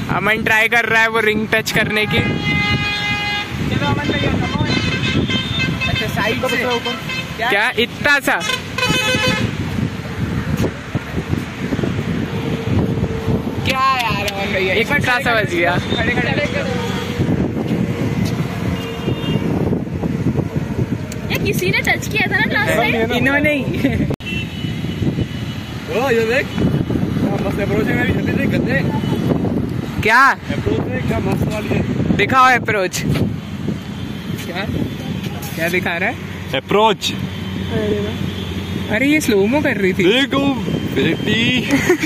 अमन try कर रहा है वो रिंग टच करने की। चलो अमन भैया अच्छा साइड से ऊपर क्या इतना सा क्या यार अमन भैया इतना सा बच गया। ये किसी ने टच किया था ना लास्ट टाइम, इन्होंने ही। ओ ये देख मस्त अप्रोच है, मेरी जल्दी से गद्दे क्या अप्रोच है, क्या मस्त वाली है। दिखाओ अप्रोच। क्या दिखा रहा है अप्रोच? अरे ये स्लोमो कर रही थी। देखो बेटी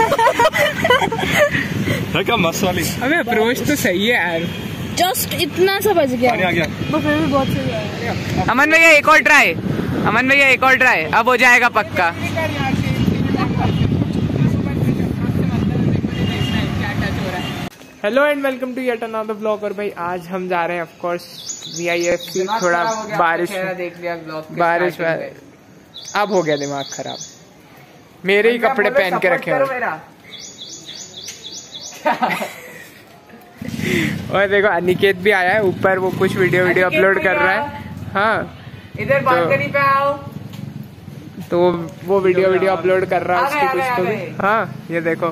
क्या मस्त वाली। अबे अप्रोच तो सही है यार। जस्ट इतना सा बच गया, आ गया। वो फिर भी बहुत सही है। अमन भैया एक और ट्राई, अमन भैया एक और ट्राई, अब हो जाएगा पक्का। Hello and welcome to yet another blog. और भाई आज हम जा रहे हैं ऑफ कोर्स VIFC। थोड़ा बारिश देख लिया बारिश अब हो गया दिमाग खराब। मेरे ही कपड़े पहन के रखे हुए। और देखो अनिकेत भी आया है ऊपर, वो कुछ वीडियो अपलोड कर रहा है। हाँ इधर बालकनी पे आओ। तो वो वीडियो अपलोड कर रहा है उसकी कुछ तो भी। हाँ ये देखो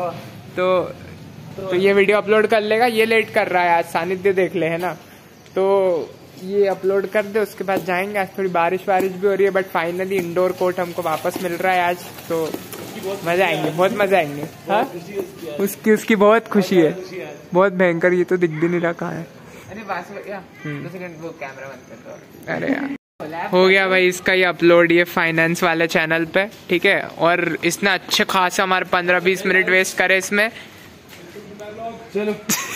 तो ये वीडियो अपलोड कर लेगा। ये लेट कर रहा है आज, सानिध्य देख ले है ना। तो ये अपलोड कर दे, उसके बाद जाएंगे। आज थोड़ी बारिश भी हो रही है, बट फाइनली इंडोर कोर्ट हमको वापस मिल रहा है आज। तो मजा आएंगे, बहुत मजा आएंगे। हाँ उसकी बहुत खुशी है, बहुत भयंकर। ये तो दिख भी नहीं रखा है। अरे यार हो गया भाई इसका ये अपलोड, ये फाइनेंस वाले चैनल पे, ठीक है। और इसने अच्छे खासा हमारे 15-20 मिनट वेस्ट करे इसमें। चलो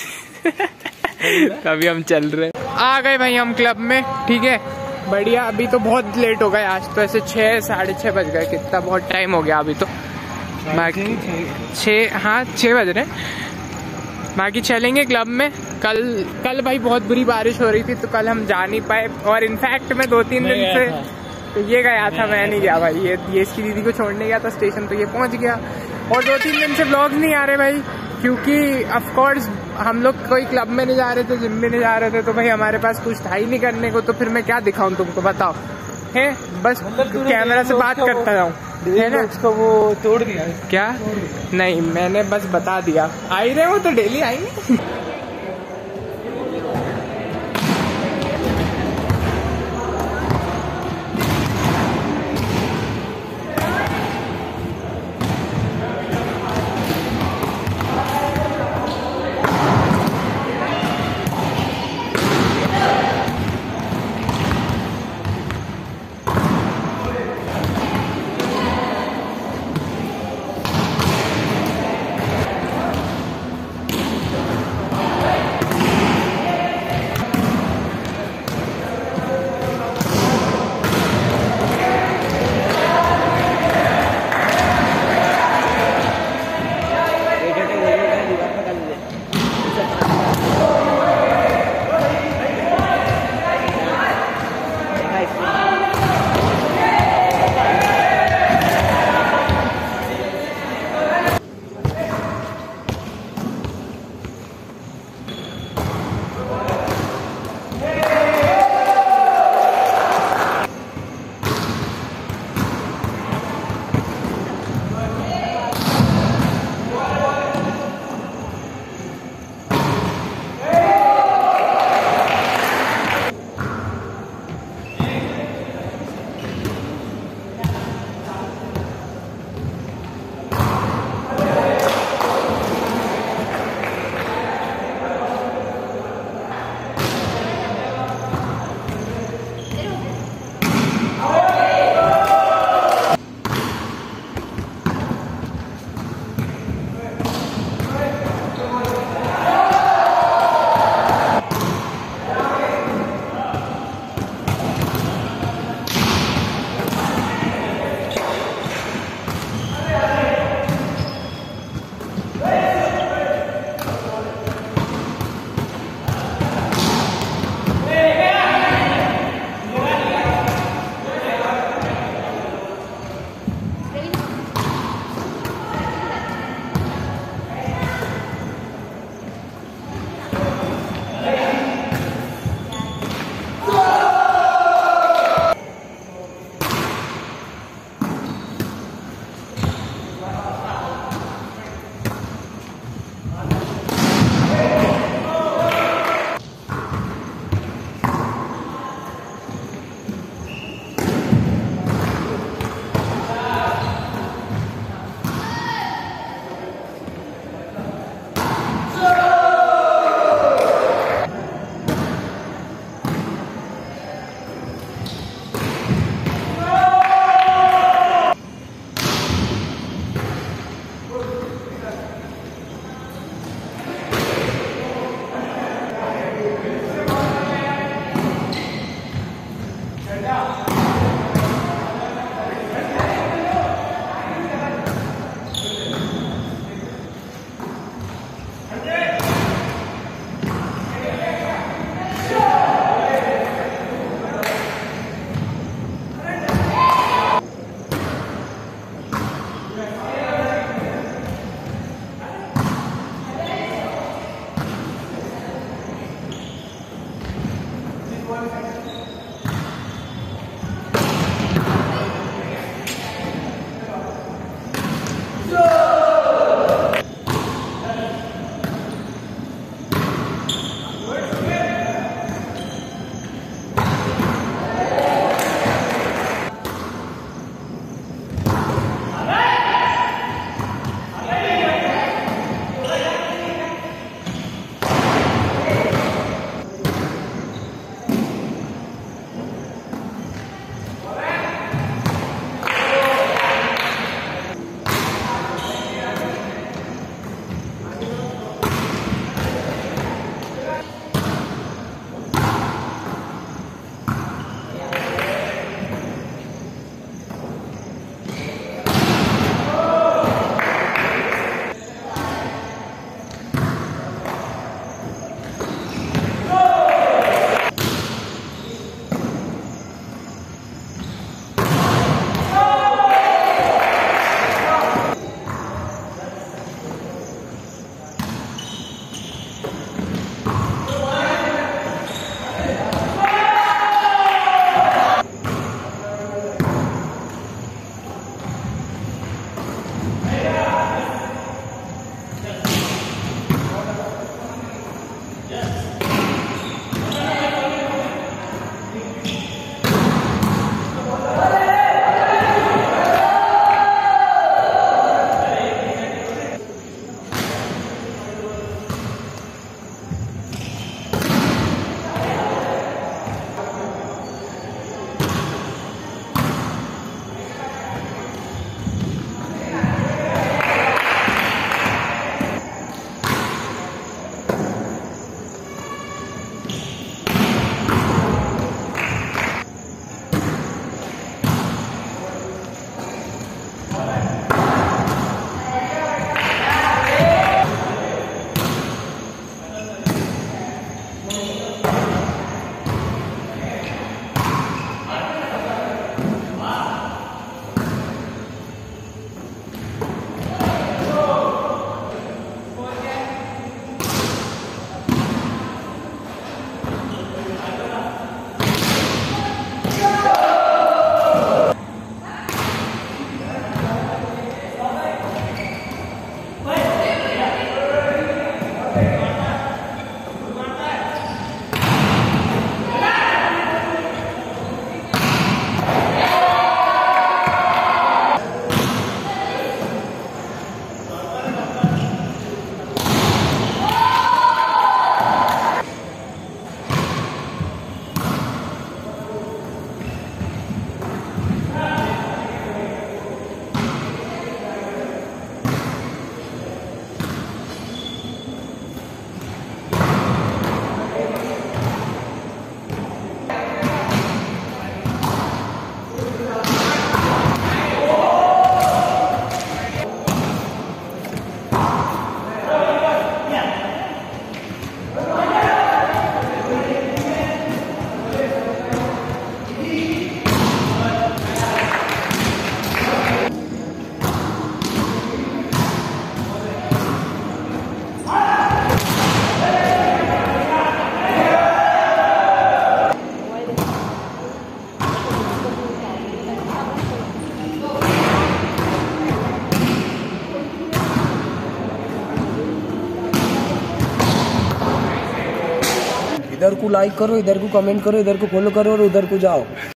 अभी हम चल रहे आ गए भाई हम क्लब में, ठीक है बढ़िया। अभी तो बहुत लेट हो गए, आज तो ऐसे 6-6:30 बज गए। कितना बहुत टाइम हो गया अभी तो। बाकी 6 बज रहे। बाकी चलेंगे क्लब में। कल भाई बहुत बुरी बारिश हो रही थी, तो कल हम जा नहीं पाए। और इनफैक्ट मैं 2-3 दिन से तो ये गया था, मैं नहीं गया भाई। ये इसकी दीदी को छोड़ने गया था स्टेशन, तो ये पहुंच गया। और 2-3 दिन से व्लॉग नहीं आ रहे भाई, क्योंकि ऑफ कोर्स हम लोग कोई क्लब में नहीं जा रहे थे, जिम भी नहीं जा रहे थे। तो भाई हमारे पास कुछ था ही नहीं करने को, तो फिर मैं क्या दिखाऊं तुमको, बताओ है। बस कैमरा से बात करता जाऊँ है ना। उसको वो तोड़ दिया क्या? नहीं मैंने बस बता दिया। आई रहे हो तो डेली आएंगे। इधर को लाइक करो, इधर को कमेंट करो, इधर को फॉलो करो और उधर को जाओ।